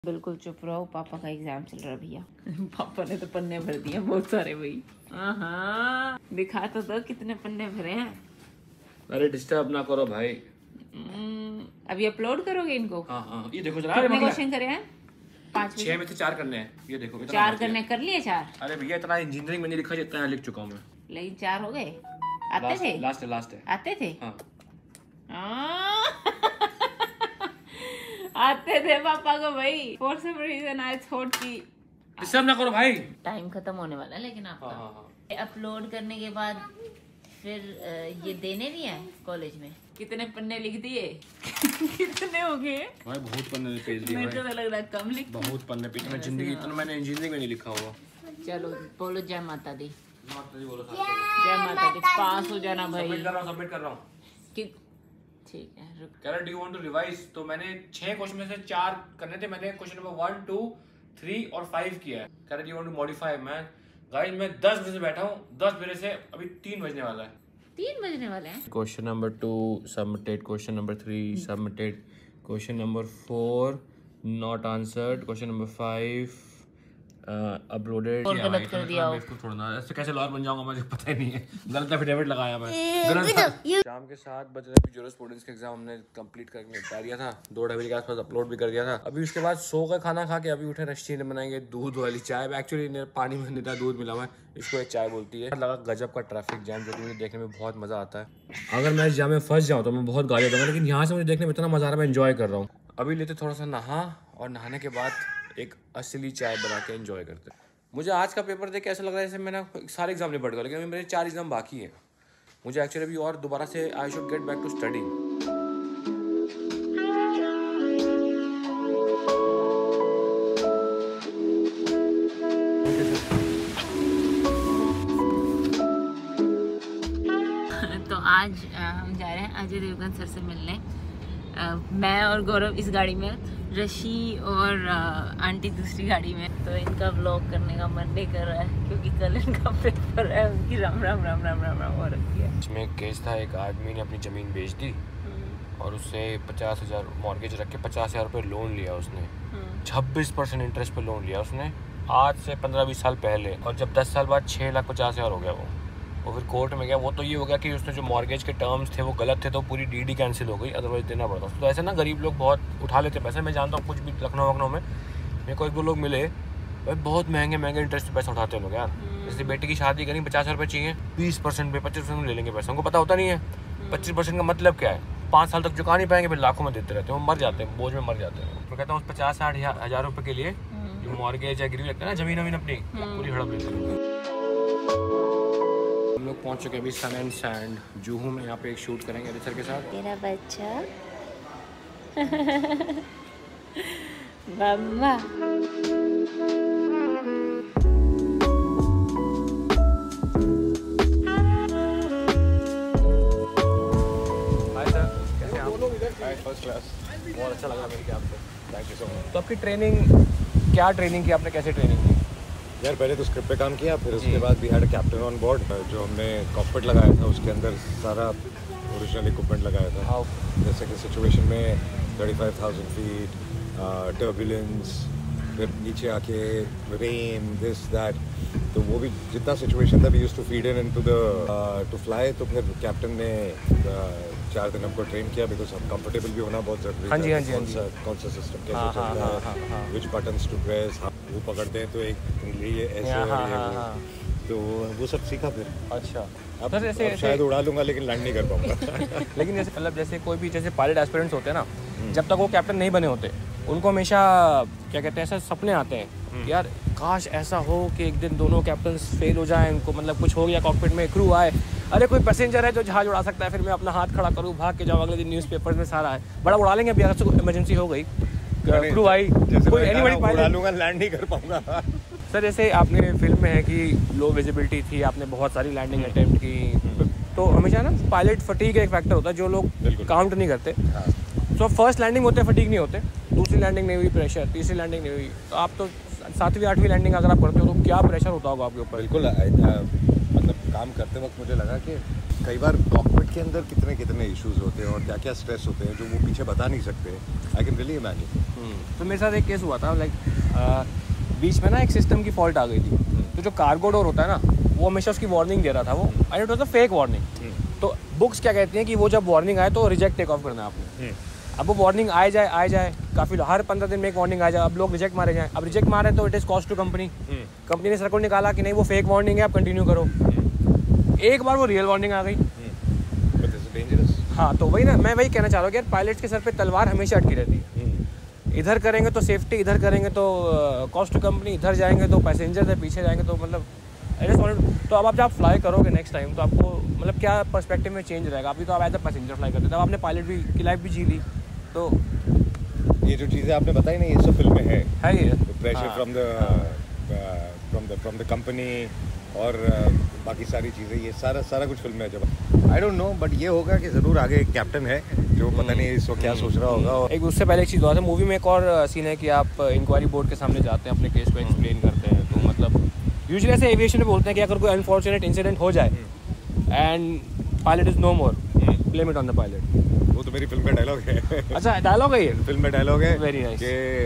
बिल्कुल चुप रहो, पापा का एग्जाम चल रहा है भैया। पापा ने तो पन्ने भर दिए बहुत सारे भाई। हाँ दिखा तो दो कितने पन्ने भरे हैं। अरे डिस्टर्ब ना करो भाई। अभी अपलोड करोगे इनको? हाँ हाँ ये देखो जरा। कितने क्वेश्चन करे हैं? 5 6 में से 4 करने हैं। ये देखो 4 करने कर लिए 4। अरे भैया इतना इंजीनियरिंग में नहीं लिखा जितना लिख चुका हूँ मैं। लेकिन 4 हो गए। आते थे? लास्ट है। आते थे? हाँ। आते थे पापा को भाई। For some reason I thought कि डिस्टर्ब ना करो भाई। टाइम खत्म होने वाला है लेकिन आपका। हाँ। अपलोड करने के बाद फिर ये देने भी हैं कॉलेज में। कितने पन्ने लिख दिए? कितने हो गए भाई? बहुत पन्ने पेज दिए। मेरे को तो लग रहा है कम लिख। बहुत पन्ने पेज। मैं जिंदगी इतना मैंने इंजीनियरिंग में नहीं लिखा हुआ। चलो बोलो जय माता दी। बोलो जय माता दी। पास हो जाना भाई। सबमिट कर रहा हूँ। ठीक है रुक। कह रहा do you want to revise? तो मैंने 6 क्वेश्चन में से 4 करने थे। मैंने क्वेश्चन नंबर 1, 2, 3 और 5 किया है। कह रहा do you want to modify? मैं गाइस मैं 10 बजे से बैठा हूँ। 10 बजे से अभी 3 बजने वाला है। 3 बजने वाले हैं। Question number 2 submitted, question number 3 submitted, question number 4 not answered, question number 5 uploaded. और गलत कर दिया हो। इसको छोड़ना ऐसे कैसे लॉयर बन जाऊंगा मुझे पता ही नहीं है। गलत एफिडेविट लगाया मैं। शाम के 7 बजे अभी जूरिस्प्रूडेंस का एग्जाम हमने कंप्लीट करके निपटा दिया था। 2 ढाई के आसपास अपलोड भी कर दिया था। अभी उसके बाद सो का खाना खा के अभी उठे। रश्मि ने बनाएंगे दूध वाली चाय। एक्चुअली पानी में नहीं था, दूध मिला हुआ है। इसको एक चाय बोलती है। लगा गजब का ट्रैफिक जैम जो कि मुझे देखने में बहुत मजा आता है। अगर मैं इस जाम में फंस जाऊँ तो मैं बहुत गाली दूंगा, लेकिन यहाँ से मुझे देखने में इतना मजा आ रहा है, मैं एंजॉय कर रहा हूँ। अभी लेते थोड़ा सा नहा और नहाने के बाद एक असली चाय बना के एंजॉय करते। मुझे आज का पेपर देख के ऐसा लग रहा है जैसे मैंने सारे एग्जाम निपट गया, लेकिन अभी मेरे 4 एग्जाम बाकी हैं। मुझे एक्चुअली अभी और दोबारा से I should get back to study. तो आज हम जा रहे हैं अजय देवगन सर से मिलने। मैं और गौरव इस गाड़ी में, ऋषि और आंटी दूसरी गाड़ी में। तो इनका व्लॉग करने का मन नहीं कर रहा है क्योंकि कल इनका पेपर है। उनकी राम राम राम राम राम राम हो रखी है। इसमें एक केस था, एक आदमी ने अपनी ज़मीन बेच दी और उससे 50,000 मॉर्गेज रख के 50,000 रुपये लोन लिया उसने। 26% इंटरेस्ट पे लोन लिया उसने, आज से 15-20 साल पहले। और जब 10 साल बाद 6,50,000 हो गया वो फिर कोर्ट में गया। वो तो ये हो गया कि उसने जो मॉर्गेज के टर्म्स थे वो गलत थे, तो पूरी डीडी कैंसिल हो गई, अदरवाइज देना पड़ता। तो ऐसे ना गरीब लोग बहुत उठा लेते पैसे। मैं जानता हूँ कुछ भी लखनऊ में मेरे को 1-2 लोग मिले भाई, बहुत महंगे इंटरेस्ट पे पैसा उठाते हैं लोग यार। जैसे बेटी की शादी करें, 50,000 रुपये चाहिए, 20% पे 25% ले लेंगे पैसा। उनको पता होता नहीं है 25% का मतलब क्या है। 5 साल तक चुका नहीं पाएंगे, फिर लाखों में देते रहते हैं, वो मर जाते हैं, बोझ में मर जाते हैं। तो कहता हूँ उस 50-60 हज़ार रुपये के लिए जो मॉर्गेज या गिरवी लगता है ना, जमीन अपनी पूरी हड़प लेते हैं। हम लोग पहुंच चुके हैं अभी सन एंड सैंड जूहू में। यहाँ पे एक शूट करेंगे अली सर के साथ। तेरा बच्चा मम्मा हाय सर, कैसे हैं आप? First class. बहुत अच्छा लगा मिलके आपसे, थैंक यू सो मच। तो आपकी क्या ट्रेनिंग की आपने, कैसे ट्रेनिंग की? यार पहले तो स्क्रिप्ट पे काम किया, फिर उसके बाद we had a captain on board. जो हमने कॉकपिट लगाया था उसके अंदर सारा ओरिजिनल इक्विपमेंट लगाया था। जैसे कि सिचुएशन में 35,000 फीट, टर्बुलेंस, फिर नीचे आके रेन, दिस दैट, तो वो भी जितना सिचुएशन था we used to feed in into the to fly. तो फिर कैप्टन ने 4 दिन हमको ट्रेन किया, बिकॉज हम कंफर्टेबल भी होना बहुत जरूरी है। कौन सा सिस्टम कैसे चलता है, विच बटन्स टू प्रेस, वो पकड़ते हैं तो एक ये ऐसे और तो वो सब सीखा फिर। अच्छा, अब जैसे शायद उड़ा लूंगा लेकिन लैंड नहीं कर पाऊंगा। लेकिन जैसे मतलब जैसे कोई भी जैसे पायलट एस्पिरेंट्स होते हैं ना, जब तक वो कैप्टन नहीं बने होते उनको हमेशा क्या कहते हैं, ऐसे सपने आते हैं यार काश ऐसा हो कि एक दिन दोनों कैप्टन्स फेल हो जाएं, उनको मतलब कुछ हो गया कॉकपिट में, क्रू आए, अरे कोई पैसेंजर है जो जहाज उड़ा सकता है, फिर मैं अपना हाथ खड़ा करूँ, भाग के जाऊँ, अगले दिन न्यूज़पेपर में सारा है बड़ा उड़ा लेंगे। अभी अगर कोई इमरजेंसी हो गई, क्रू आई, कोई एनीबॉडी उड़ा लूंगा, लैंड नहीं कर पाऊंगा। सर जैसे आपने फिल्म में है कि लो विजिबिलिटी थी, आपने बहुत सारी लैंडिंग अटेम्प्ट की, तो हमेशा ना पायलट फटीग एक फैक्टर होता है जो लोग काउंट नहीं करते। तो फर्स्ट लैंडिंग होते फटीग नहीं होते, दूसरी लैंडिंग नहीं हुई प्रेशर, तीसरी लैंडिंग नहीं हुई, तो आप तो 7वीं 8वीं लैंडिंग अगर आप करते हो तो क्या प्रेशर होता होगा आपके ऊपर? बिल्कुल, मतलब काम करते वक्त मुझे लगा कि कई बार कॉकपिट के अंदर कितने कितने इश्यूज होते हैं और क्या क्या स्ट्रेस होते हैं जो वो पीछे बता नहीं सकते. I can really imagine. तो मेरे साथ एक केस हुआ था, लाइक बीच में ना एक सिस्टम की फॉल्ट आ गई थी. तो जो कार्गो डोर होता है ना, वो हमेशा उसकी वार्निंग दे रहा था वो, and it was a fake warning. तो बुक्स क्या कहती हैं कि वो जब वार्निंग आए तो रिजेक्ट टेक ऑफ करना है आपने. अब वो वार्निंग आए जाए काफ़ी, हर 15 दिन में एक वार्निंग आ जाए. अब लोग रिजेक्ट मारे जाएँ. अब रिजेक्ट मारे तो it is cost to company. Company ने सर्कुलर निकाला कि नहीं वो फेक वार्निंग है, आप कंटिन्यू करो. एक बार वो रियल वार्निंग आ गई. हाँ, तो वही ना, मैं वही कहना चाह रहा हूँ कि यार पायलट्स के सर पे तलवार हमेशा अटकी रहती है. इधर करेंगे तो सेफ्टी, इधर करेंगे तो कॉस्ट टू कंपनी, इधर जाएंगे तो पैसेंजर है, पीछे जाएंगे तो मतलब तो अब आप जब फ्लाई करोगे नेक्स्ट टाइम तो आपको मतलब क्या पर्सपेक्टिव में चेंज रहेगा. अभी तो आप एज अ पैसेंजर फ्लाई करते थे, अब आपने पायलट भी की लाइफ भी जी ली. तो ये जो चीज़ें आपने बताई ना, ये सब फिल्म में है ये प्रेशर फ्रॉम द कंपनी और बाकी सारी चीज़ें, ये सारा कुछ फिल्म में है. जब आई डोंट नो, बट ये होगा कि ज़रूर आगे एक कैप्टन है जो पता नहीं इसको क्या सोच रहा होगा. और एक उससे पहले एक चीज़ हुआ था मूवी में, एक और सीन है कि आप इंक्वायरी बोर्ड के सामने जाते हैं, अपने केस को एक्सप्लेन करते हैं. तो मतलब यूजुअली ऐसे एविएशन में बोलते हैं कि अगर कोई अनफॉर्चुनेट इंसिडेंट हो जाए and pilot is no more, blame it on the pilot. वो तो मेरी फिल्म का डायलॉग है. अच्छा, डायलॉग है ये फिल्म में डायलॉग है. Very nice.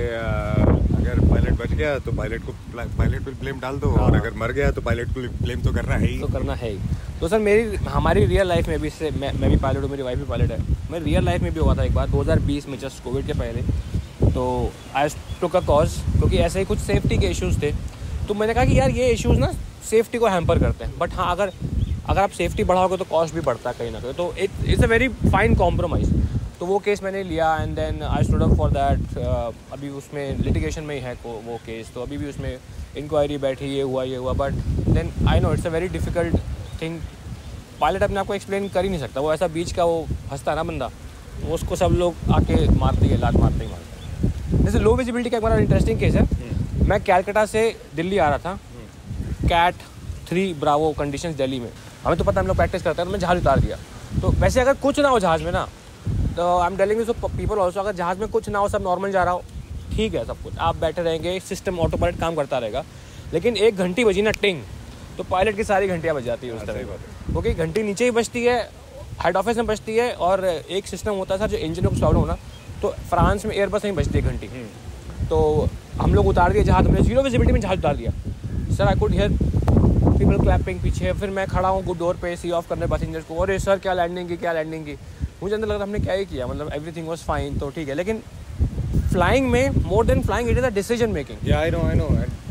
कि अगर पायलट बच गया तो पायलट पे ब्लेम डाल दो, और अगर मर गया तो पायलट को ब्लेम तो करना है ही. तो सर हमारी रियल लाइफ में भी, इससे मैं भी पायलट हूँ, मेरी वाइफ भी पायलट है. मेरी रियल लाइफ में भी हुआ था एक बार 2020 में, जस्ट कोविड के पहले. तो आई टुक अ कॉज, क्योंकि ऐसे ही कुछ सेफ्टी के इश्यूज़ थे. तो मैंने कहा कि यार ये इश्यूज़ ना सेफ्टी को हैम्पर करते हैं, बट हाँ अगर आप सेफ्टी बढ़ाओगे तो कॉस्ट भी बढ़ता है कहीं ना कहीं. तो it's a very fine compromise. तो वो केस मैंने लिया and then I stood up for that. अभी उसमें लिटिगेशन में ही है वो केस, तो अभी भी उसमें इंक्वायरी बैठी, ये हुआ. But then I know it's a very difficult thing. Pilot अपने आप को एक्सप्लेन कर ही नहीं सकता. वो ऐसा बीच का वो फंसता है ना बंदा, वो उसको सब लोग आके मारते हैं, लात मारते हैं. जैसे लो विजिबिलिटी का एक बड़ा इंटरेस्टिंग केस है. मैं कैलकाटा से दिल्ली आ रहा था, कैट 3 ब्रावो कंडीशंस दिल्ली में. हमें तो पता, हम लोग प्रैक्टिस करते हैं. तो मैं जहाज़ उतार दिया. तो वैसे अगर कुछ ना हो जहाज़ में ना, तो I am telling you people also, अगर जहाज़ में कुछ ना हो, सब नॉर्मल जा रहा हो, ठीक है सब कुछ, आप बैठे रहेंगे, सिस्टम ऑटो पायलट काम करता रहेगा. लेकिन एक घंटी बजी ना टिंग, तो पायलट की सारी घंटियाँ बज जाती है उस तरह. क्योंकि घंटी नीचे ही बजती है, हेड ऑफिस में बजती है, और एक सिस्टम होता है सर जो इंजन को प्रॉब्लम होना, तो फ्रांस में एयरबस में बजती है घंटी. तो हम लोग उतार दिए जहाज़, हमने 0 विजिबिलिटी में जहाज़ उतार दिया. Sir I could hear people clapping पीछे. फिर मैं खड़ा हूँ गुड डोर पे, सी ऑफ करने पैसेंजर्स को, अरे सर क्या लैंडिंग की. मुझे अंदर लग रहा हमने क्या ही किया, मतलब एवरीथिंग वाज फाइन, तो ठीक है. लेकिन फ्लाइंग में more than flying it is a decision making. I know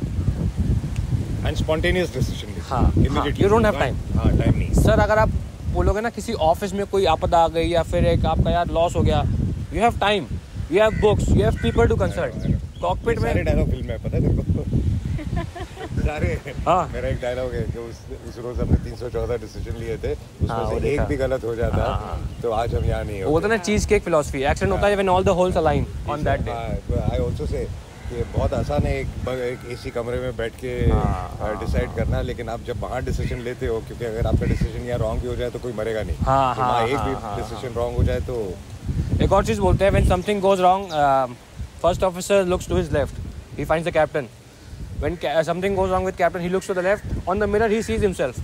and spontaneous decision. हाँ, you don't have time. Time नहीं सर. अगर आप बोलोगे ना किसी ऑफिस में कोई आपदा आ गई या फिर एक आपका यार लॉस हो गया, you have time, you have books, you have people to consult. Cockpit में सारे डायलॉग फिल्म में पता है तेरे को. सारे. हाँ, मेरा एक डायलॉग है कि उस रोज हमने 314 डिसीजन लिए थे, उसमें से एक भी गलत हो जाता तो आज हम यहाँ नहीं होते. वो तो ना चीज केक फिलॉसफी, एक्सीडेंट होता है when all the holes align on that day. I also say कि बहुत आसान है एक एसी कमरे में बैठ के डिसाइड करना, लेकिन आप जब वहाँ डिसीजन लेते हो, क्योंकि अगर आपका डिसीजन यहाँ रॉन्ग भी हो जाए तो कोई मरेगा नहीं. एक भी डिसीजन रॉन्ग हो जाए तो. एक और चीज बोलते हैं, when something goes wrong, first officer looks to his left, he finds the captain. When something goes wrong with captain, he looks to the left. On the mirror, he sees himself.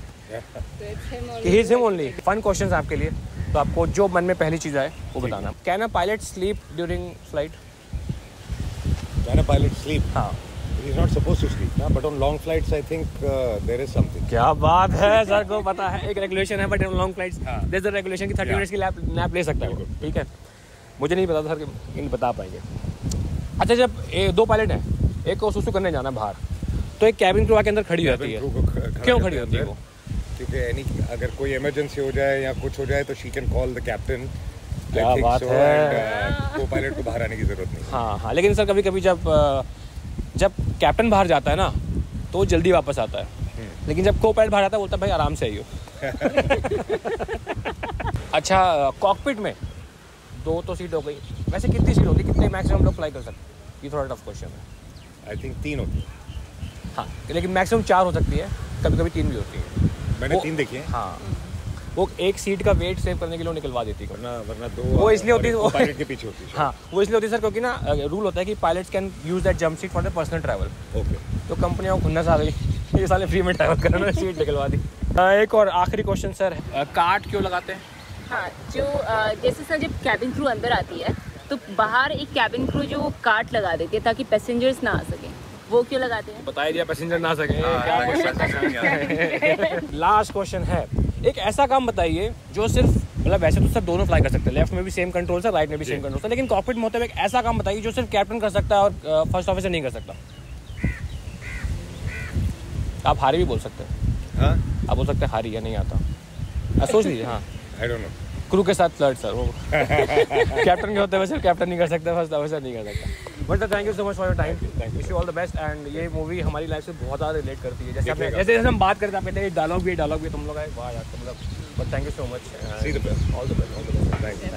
He is him only. Fun questions आपके लिए. तो आपको जो मन में पहली चीज़ आए वो बताना. Can a pilot sleep during flight? Can a pilot sleep? हाँ. He is not supposed to sleep, but on long flights, I think there is something. क्या बात है, सर को पता है. एक रेगुलेशन है, but on long flights, there's a regulation कि 30 minutes की नैप ले सकता है. ठीक है. मुझे नहीं पता सर, कि बता पाएंगे. अच्छा, जब 2 पायलट हैं, एक को सुसु करने जाना बाहर, तो एक कैबिन क्रू आके अंदर खड़ी होती है. क्यों खड़ी होती है वो? क्योंकि अगर कोई इमरजेंसी हो जाए या कुछ हो जाए तो she can call the captain. क्या बात है. को पायलट को बाहर आने की जरूरत नहीं. हाँ, लेकिन सर कभी कभी जब कैप्टन बाहर जाता है ना तो वो जल्दी वापस आता है. लेकिन जब को पायलट बाहर आता है बोलता है भाई आराम से आइयो. अच्छा, कॉकपिट में 2 तो सीट हो गई. वैसे कितनी सीट होती है, कितने मैक्सिमम लोग फ्लाई कर सकते हैं? ये थोड़ा टफ क्वेश्चन है. आई थिंक 3 होती है. हाँ, लेकिन मैक्सिमम 4 हो सकती है, कभी कभी 3 भी होती है. मैंने 3 देखी है. हाँ, वो एक सीट का वेट सेव करने के लिए निकलवा देती है. वरना 2 वो इसलिए होती है, पायलट के पीछे होती है. हाँ, वो इसलिए होती है सर क्योंकि ना रूल होता है कि pilots can use that jump seat for the personal travel. Okay. तो कंपनियों को खुन्नस आ गई, ये साले फ्री में ट्रैवल करना, सीट निकलवा दी. एक और आखिरी क्वेश्चन सर, कार्ट क्यों लगाते हैं? हाँ, जो जैसे सर जब कैबिन क्रू अंदर आती है तो बाहर एक कैबिन क्रू जो वो कार्ट लगा देती है ताकि पैसेंजर्स ना आ सके, वो क्यों लगाते हैं? बता दिया, पैसेंजर ना आ सके। लास्ट क्वेश्चन है, एक ऐसा काम बताइए जो सिर्फ, मतलब वैसे तो सब दोनों फ्लाई कर सकते हैं, लेफ्ट में भी सेम कंट्रोल है, राइट में भी सेम कंट्रोल है, लेकिन कॉकपिट में होते हुए एक ऐसा काम बताइए जो सिर्फ कैप्टन कर सकता है और फर्स्ट ऑफिसर नहीं कर सकता। आप हारी भी बोल सकते हैं। हाँ, आप बोल सकते हैं हारी या नहीं आता, सोच लीजिए। हाँ, आई डोंट नो। क्रू के साथ फ्लर्ट सर, वो कैप्टन के होते हुए सिर्फ कैप्टन नहीं कर सकता, फर्स्ट ऑफिसर नहीं कर सकता। But thank you so much for your time, wish you all the best. And ये मूवी हमारी लाइफ से बहुत ज़्यादा रिलेट करती है, जैसे आपने जैसे हम बात करते हैं, आप कहते हैं डायलॉग भी तुम लोग आए, वाह यार, मतलब but thank you so much, see the best, all the best, thank you.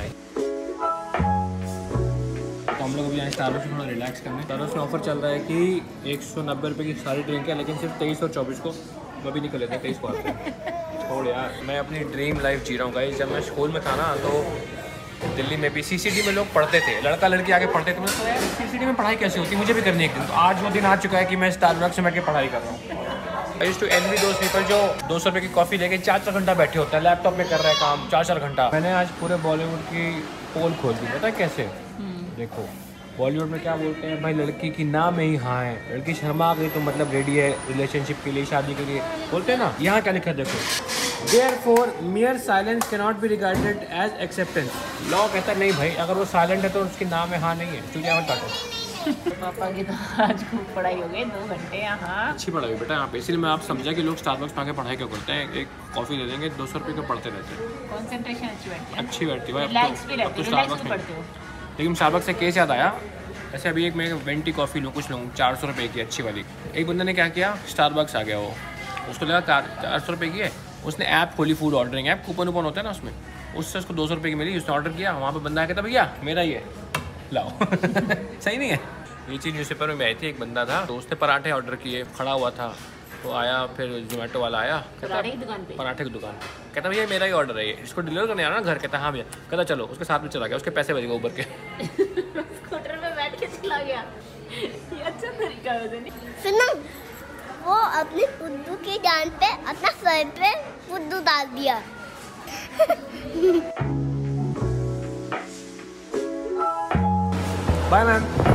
तो हम लोग अभी यहाँ स्टारबक्स में थोड़ा रिलैक्स करने, स्टारबक्स में ऑफर चल रहा है कि 190 रुपये की सारी ड्रिंक है, लेकिन सिर्फ 23 और 24 को मैं भी निकल लेते हैं, 23 को आते हैं। छोड़ यार, मैं अपनी ड्रीम लाइफ जी रहा हूँ गाइस। जब मैं स्कूल में था ना तो दिल्ली में भी सीसीडी में लोग पढ़ते थे, लड़का लड़की आगे पढ़ते थे, मैं तो यार सीसीडी में पढ़ाई कैसे होती है, मुझे भी करनी है एक दिन। तो आज वो दिन आ चुका है कि मैं स्टारबक्स में बैठ के पढ़ाई कर रहा हूँ। I used to envy those people जो 200 रुपये की कॉफ़ी लेके 4-4 घंटा बैठे होता है, लैपटॉप में कर रहा है काम 4-4 घंटा। मैंने आज पूरे बॉलीवुड की पोल खोल दी, पता है कैसे? देखो बॉलीवुड में क्या बोलते हैं भाई, लड़की की ना में ही हाँ है, लड़की शर्मा आ गई तो मतलब रेडी है रिलेशनशिप के लिए, शादी के लिए, बोलते हैं ना। यहाँ क्या लिखा है देखो, Therefore, mere silence cannot be regarded as acceptance. Law कहता है नहीं भाई, अगर वो साइलेंट है तो उसके नाम में हाँ नहीं है, चुनिया मत काटो। पापा की तो आज खूब पढ़ाई हो गई, 2 घंटे यहाँ। अच्छी पढ़ाई बेटा यहाँ पे, इसलिए मैं आप समझा कि लोग स्टारबक्स में आके पढ़ाई क्यों करते हैं, एक कॉफ़ी ले लेंगे 200 रुपये का पढ़ते रहते हैं, कंसंट्रेशन अच्छी बैठती है, अच्छी बैठती है भाई। रिलैक्स भी रहती है, रिलैक्स भी पढ़ते हो। लेकिन स्टारबक्स से केस याद आया, ऐसे अभी एक मैं वेंटी कॉफ़ी लूँ, कुछ लूँ 400 रुपये की अच्छी वाली, एक बंदे ने क्या किया, स्टारबक्स आ गया, वो उसको लगा 400 रुपये की है, उसने ऐप खोली, फूड ऑर्डरिंग ऐप, कूपन वूपन होता है ना उसमें, उससे उसको 200 रुपये की मिली, उसने ऑर्डर किया, वहाँ पे बंदा आ कहता भैया मेरा ही है, लाओ। सही नहीं है? ये चीज़ न्यूज़पेपर में आई थी, एक बंदा था तो उसने पराठे ऑर्डर किए, खड़ा हुआ था, तो आया, फिर जोमेटो वाला आया, पराठे की दुकान पे, पराठे की दुकान, कहता भैया मेरा ही ऑर्डर है ये, इसको डिलीवर करने आना ना घर, कहता हाँ भैया, कहता चलो, उसके साथ में चला गया, उसके पैसे बच गए ऊबर के। स्कूटर पे बैठ के चला गया, ये अच्छा तरीका है। सुनो, वो अपने पुद्दू की जान पे अपना सर पे पुद्दू डाल दिया। Bye ma'am.